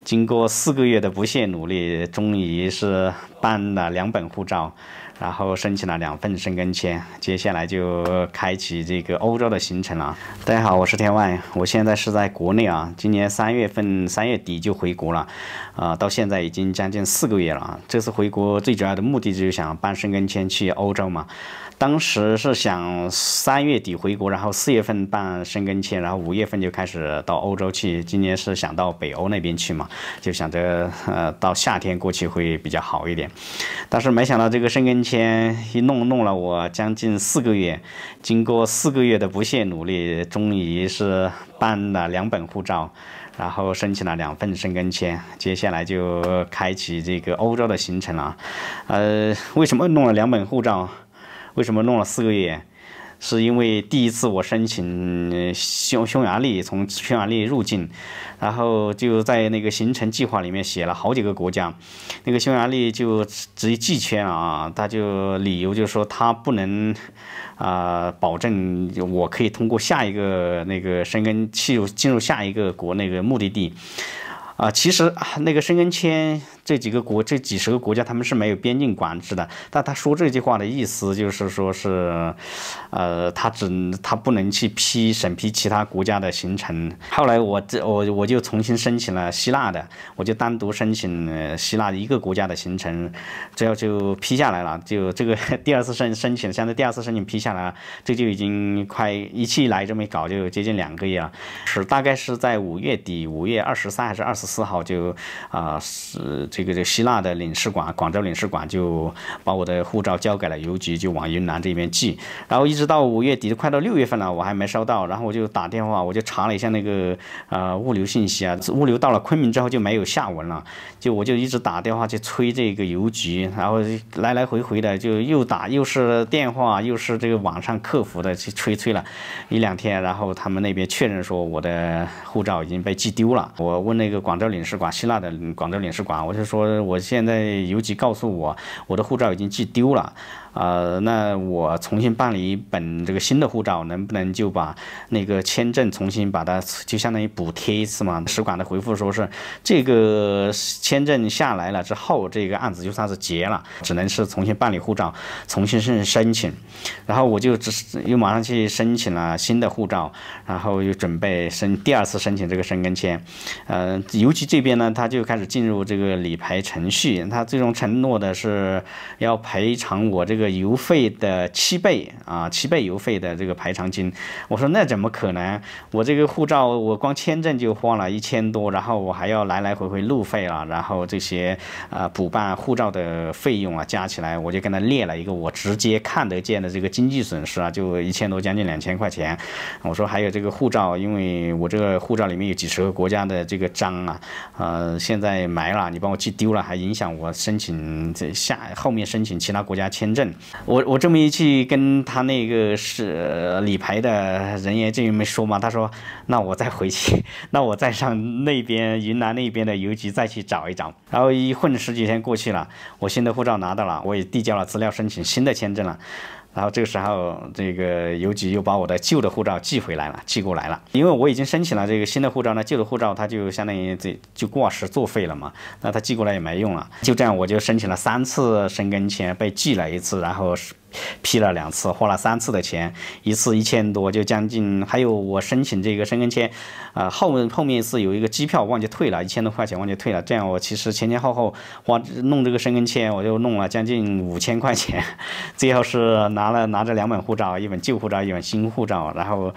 经过4个月的不懈努力，终于是办了2本护照，然后申请了2份申根签，接下来就开启这个欧洲的行程了。大家好，我是天外，我现在是在国内啊，今年3月底就回国了，到现在已经将近4个月了啊。这次回国最主要的目的就是想办申根签去欧洲嘛。当时是想3月底回国，然后4月份办申根签，然后5月份就开始到欧洲去。今年是想到北欧那边去嘛，就想着到夏天过去会比较好一点。但是没想到这个申根签一弄了我将近4个月，经过4个月的不懈努力，终于是办了2本护照。然后申请了2份申根签，接下来就开启这个欧洲的行程了。为什么弄了2本护照？为什么弄了4个月？是因为第一次我申请匈牙利，从匈牙利入境，然后就在那个行程计划里面写了好几个国家，那个匈牙利就直接拒签了啊，他就理由就是说他不能保证我可以通过下一个那个申根进入下一个国那个目的地。其实那个申根签这几十个国家他们是没有边境管制的，但他说这句话的意思就是说是，他不能去审批其他国家的行程。后来我就重新申请了希腊的，我就单独申请希腊一个国家的行程，这样就批下来了。就这个第二次申请，相当于第2次申请批下来了，这就已经快一气来这么一搞就接近2个月了，大概是在5月底，5月23还是24号就是这个希腊的领事馆，广州领事馆就把我的护照交给了邮局，就往云南这边寄。然后一直到5月底，快到6月份了，我还没收到。然后我就打电话，我就查了一下那个物流信息啊，物流到了昆明之后就没有下文了。我就一直打电话去催这个邮局，然后来回的就又打，又是电话，又是这个网上客服的去催了1-2天，然后他们那边确认说我的护照已经被寄丢了。我问那个广州领事馆，希腊的广州领事馆，我就说我现在邮局告诉我的护照已经寄丢了。那我重新办理1本这个新的护照，能不能就把那个签证重新把它就相当于补贴一次嘛？使馆的回复说是这个签证下来了之后，这个案子就算是结了，只能是重新办理护照，重新申请。然后我就又马上去申请了新的护照，然后又准备第2次申请这个申根签。邮局这边呢，他就开始进入这个理赔程序，他最终承诺的是要赔偿我这个邮费的7倍，7倍邮费的这个赔偿金。我说那怎么可能？我这个护照我光签证就花了1000多，然后我还要来回路费了，然后这些补办护照的费用加起来，我就跟他列了一个我直接看得见的这个经济损失就1000多，将近2000块钱。我说还有这个护照，因为我这个护照里面有几十个国家的这个章现在没了，你帮我寄丢了，还影响我申请后面申请其他国家签证。我这么一去跟他那个是理赔的人员这边说嘛，他说那我再回去，那我再上那边云南那边的邮局再去找一找。然后一混10几天过去了，我新的护照拿到了，我也递交了资料申请新的签证了。然后这个时候，这个邮局又把我的旧的护照寄过来了。因为我已经申请了这个新的护照，那旧的护照它就相当于就挂失作废了嘛，那它寄过来也没用了。就这样，我就申请了3次申根签，被寄了1次，然后批了2次，花了3次的钱，1次1000多，就将近。还有我申请这个申根签，后面是有一个机票忘记退了，1000多块钱忘记退了。这样我其实前后弄这个申根签，我就弄了将近5000块钱。最后是拿着2本护照，一本旧护照，一本新护照，然后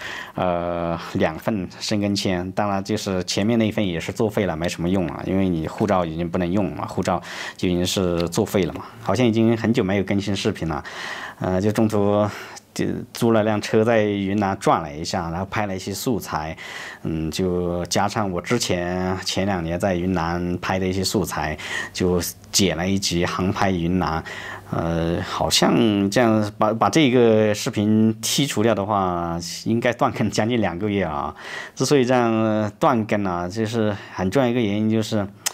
2份申根签。当然就是前面那一份也是作废了，没什么用了，因为你护照已经不能用了，护照就已经是作废了嘛。好像已经很久没有更新视频了。就中途就租了辆车在云南转了一下，然后拍了一些素材，就加上我前2年在云南拍的一些素材，就剪了一集航拍云南。好像这样把这个视频剔除掉的话，应该断更将近2个月啊。之所以这样断更就是很重要一个原因就是。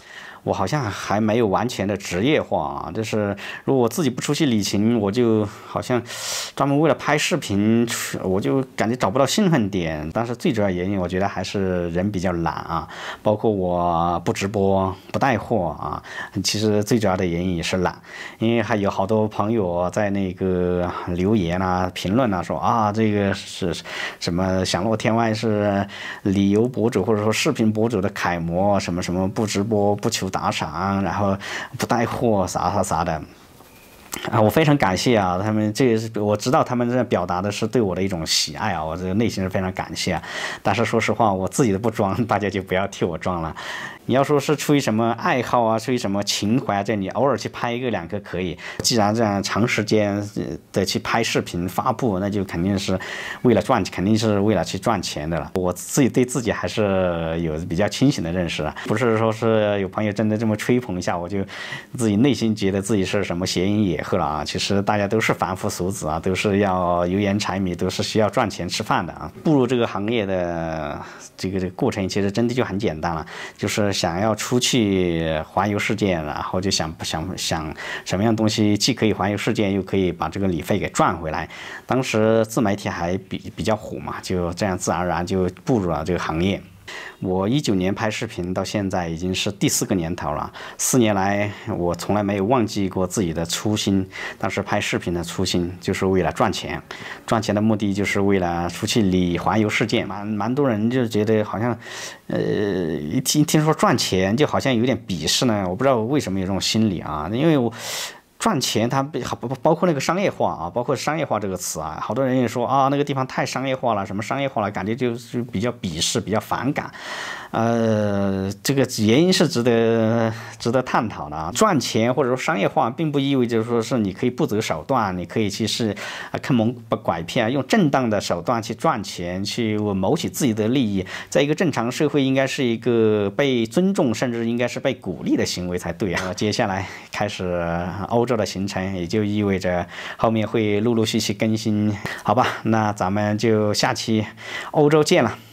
我好像还没有完全的职业化啊。就是如果我自己不出去旅行，我就好像专门为了拍视频，我就感觉找不到兴奋点。但是最主要原因，我觉得还是人比较懒啊，包括我不直播、不带货啊，其实最主要的原因也是懒。因为还有好多朋友在那个留言啊、评论啊说啊，这个是什么享乐天外是旅游博主或者说视频博主的楷模，什么什么不直播不求打赏，然后不带货啥的。我非常感谢啊，他们这是我知道他们在表达的是对我的一种喜爱啊，我这个内心是非常感谢啊。但是说实话，我自己的不装，大家就不要替我装了。你要说是出于什么爱好啊，出于什么情怀啊，这你偶尔去拍一个两个可以。既然这样长时间的去拍视频发布，那就肯定是为了赚钱，肯定是为了去赚钱的了。我自己对自己还是有比较清醒的认识啊，不是说是有朋友真的这么吹捧一下，我就自己内心觉得自己是什么谐音野鹤了啊。其实大家都是凡夫俗子啊，都是要油盐柴米，都是需要赚钱吃饭的啊。步入这个行业的这个过程，其实真的就很简单了，就是想要出去环游世界，然后就想什么样东西既可以环游世界，又可以把这个旅费给赚回来。当时自媒体还比较火嘛，就这样自然而然就步入了这个行业。我19年拍视频到现在已经是第4个年头了，4年来我从来没有忘记过自己的初心。当时拍视频的初心就是为了赚钱，赚钱的目的就是为了出去环游世界。蛮多人就觉得好像，一听说赚钱就好像有点鄙视呢。我不知道为什么有这种心理啊，因为我。赚钱，它包括那个商业化啊，包括商业化这个词啊，好多人也说啊，那个地方太商业化了，什么商业化了，感觉就是比较鄙视，比较反感。这个原因是值得探讨的啊。赚钱或者说商业化，并不意味着说是你可以不择手段，你可以去坑蒙拐骗，用正当的手段去赚钱，去谋取自己的利益。在一个正常社会，应该是一个被尊重，甚至应该是被鼓励的行为才对啊。接下来开始欧洲的行程，也就意味着后面会陆陆续续更新，好吧？那咱们就下期欧洲见了。